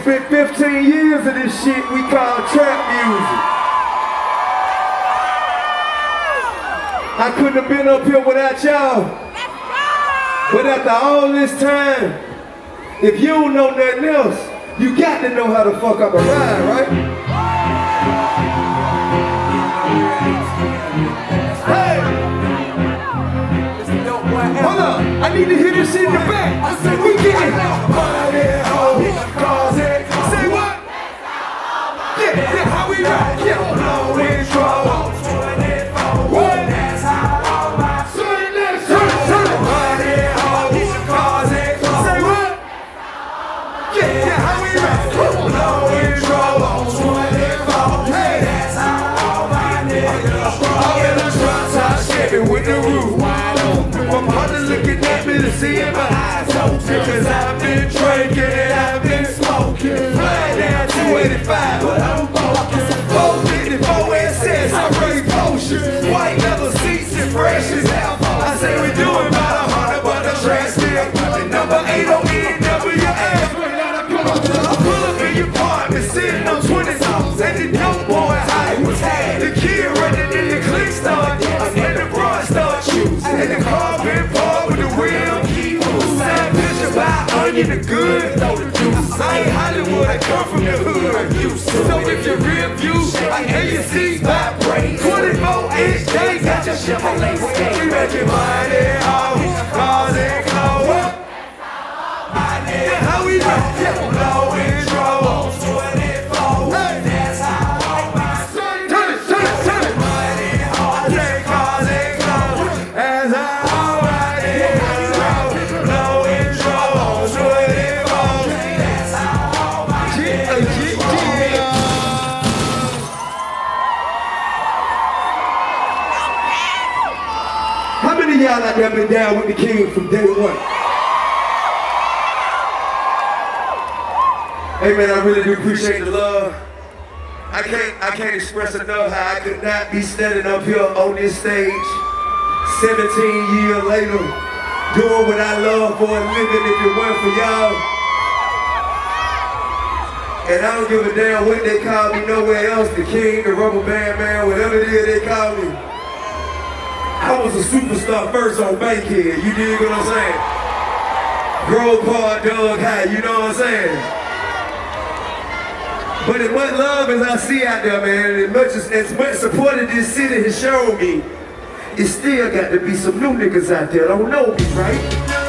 spent 15 years of this shit we call trap music. I couldn't have been up here without y'all. But after all this time, if you don't know nothing else, you got to know how to fuck up a ride, right? Hey! Hold up, I need to hear this shit in the back. I said we get it. Money, hoes, cars, and say what? Yeah, how we ride? Yeah, blow intro. What? That's how all my money, hoes, cars, and say what? Yeah, how we ride? Blow intro. Hey, that's how all my niggas all in the front top Chevy with the roof wide open. My mother looking at me to see if my eyes open. Cause I've been drinking and I've been smoking. Flying down 285, but I'm focused. 454 SS, I raise potions. White leather seats and fresh as hell. I say we doing about 100, but the trash still. Number 8 on NWA. I pull up in your apartment, sitting on 20 songs. And the dope boys, how it was had. The kid running in the click start. And the broad start shoes. And the car been parked with the wheel keep moving. Side picture by onion, the good, throw the juice. I ain't Hollywood, I come from the hood. So if you review, I hear you see vibrate. 24-inch, they got your Chevrolet skate. We making money, cars and clothes. How we do? Blow intro. 24. That's how all my turn it. Money, cars and clothes. That's how all my niggas roll. Blow intro. 24. That's how all my niggas roll. How many of y'all out there been down with the king from day one? Hey man, I really do appreciate the love. I can't express enough how I could not be standing up here on this stage 17 years later, doing what I love for a living if it weren't for y'all. And I don't give a damn what they call me nowhere else, the king, the rubber band man, whatever it is they call me. I was a superstar first on Bankhead, you dig what I'm saying? Grove Park, Doug High, you know what I'm saying? But as much love as I see out there, man, as much support as this city has shown me, it still got to be some new niggas out there that don't know me, right?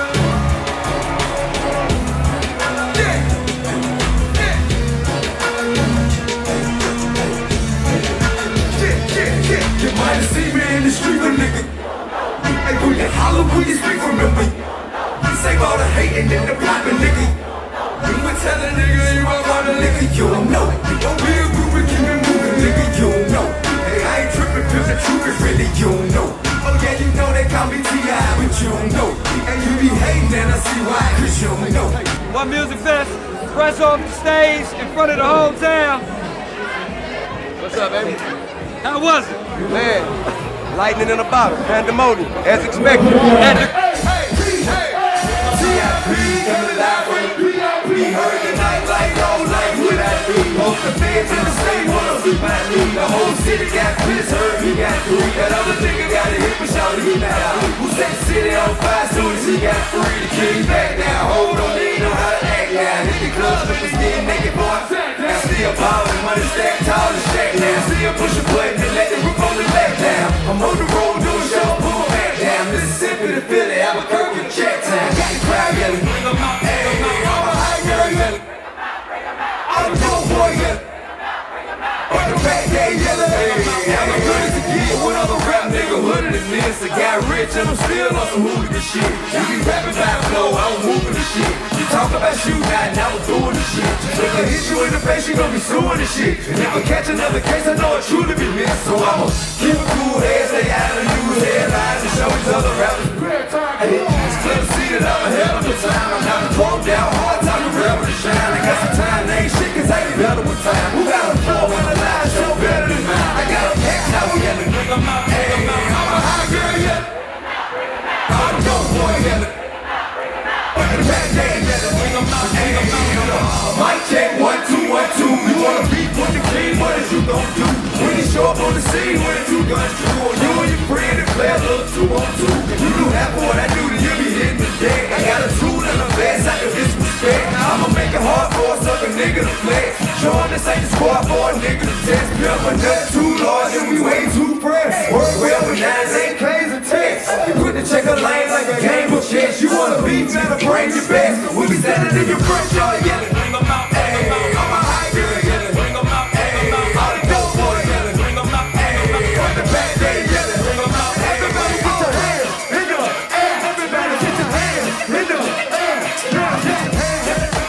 You might have seen me in the street with nigga. Hey, when you holler, when you speak, remember. You say all the hating and the popping, nigga. You been telling nigga you ain't about the nigga, you don't know. You don't be a group and keep it moving, nigga, you don't know. Hey, I ain't tripping, cause the truth is really you don't know. Oh yeah, you know they call me T.I., but you don't know. And you be hating and I see why, cause you don't know. One Music Fest, fresh off the stage, in front of the whole town. What's up, baby? How was it? Man, lightning in a bottle, pandemonium, as expected. We heard the night like roll like what I do. Both the feds and the state wanna be my lead. The whole city got pissed, heard he got three. That other nigga got a hit, but shout he not out. Who set the city on fire soon as he got free? The king back now, hold on, they know how to act now. Hit the clubs, niggas getting naked, boy. Now still ballin', money stacked tall and stacked now. Still push a button and let the roof on the back down. I'm on the road doing show, pull back down. Mississippi to Philly, Albuquerque to check time. Got the crowd yelling, bring 'em out, hey, I'm a high girl yelling. I'm a dope boy yelling. On the back day yelling, hey, I'm as good as it get. What other rap nigga hooded than this? I got rich and I'm still on some hooligan shit. You be rapping by flow, I'm moving the shit. You talk about shooting out and I was doing the shit. If I hit you in the face, you gon' be suing the shit. And if I catch another case, I know it truly be missed. So I'ma keep a cool head, stay out of use headlines and show these other rappers. Hey, it's clear to see that I'm ahead of the time. I'm not broke down, hard time to rebel to shine. I got some time, they ain't shit, cause I ain't better with time. Who got a flow on the line, show better than mine. I got a pack, now we yelling. Hey, I'm a high girl yelling. I'm a dope boy yelling. On the back day yelling. Mic check, 1, Never nothing too large and we way too fresh. Work well with 9s, 8Ks and 10s. You put the checker lane like a game of chess. You wanna beef, better bring your best. We be standing in your front yard yelling. Bring 'em out, hey, I'm a high girl yelling. Bring 'em out, hey, all the dope boys yelling. Bring 'em out, hey, on the back day yelling. Bring 'em out, everybody get your hands in the air. Everybody get your hands in the air. Now get your hands.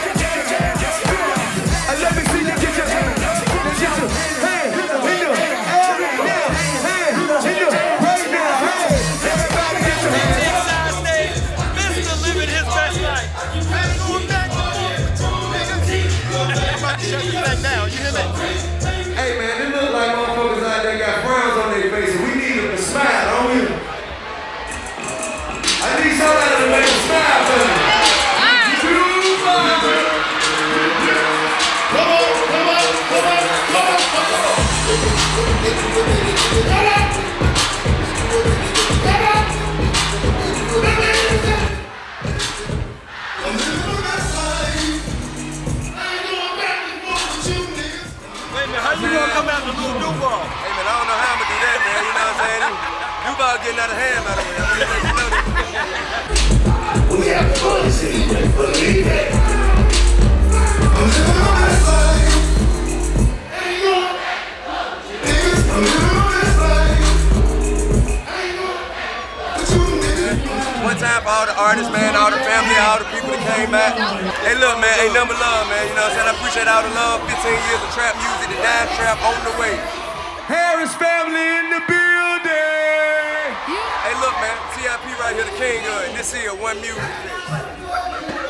Let me see you get your hands. Get your hands in the air. Now, hands in the right now. Hey, everybody get your hands. Inside stage, Mr. Living his best life. I'm about to shut this back down, you hear me? Hey man, it look like motherfuckers out there got frowns on their faces. We need them to smile, don't we? I need somebody to make them smile for me. How you gonna come out to Lil Duval? Hey man, I don't know how I'm gonna do that, man. You know what I'm saying? Duval getting out of hand, by the way. We have fun, see, believe it. I'm living on this life. Ain't going. Niggas, I'm living on this life. Ain't going. But you niggas. One time for all the artists, man, all the family, all the people that came back. Hey, look, man, ain't nothing but love, man. You know what I'm saying? I appreciate all the love. 15 years of trap music, the dime trap on the way. Harris family in the building. Hey, look, man, TIP right here, the king of it. This here, One Music.